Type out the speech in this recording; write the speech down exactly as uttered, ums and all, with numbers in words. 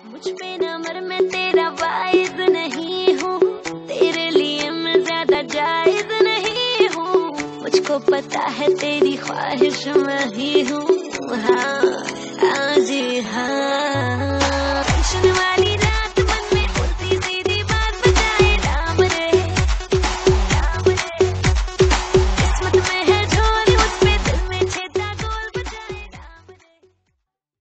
मुझ पे न मर, मैं तेरा वाइज नहीं हूँ, तेरे लिए मैं ज्यादा जायज नहीं हूँ। मुझको पता है तेरी ख्वाहिश मैं ही हूँ। हाँ हाँ जी हाँ।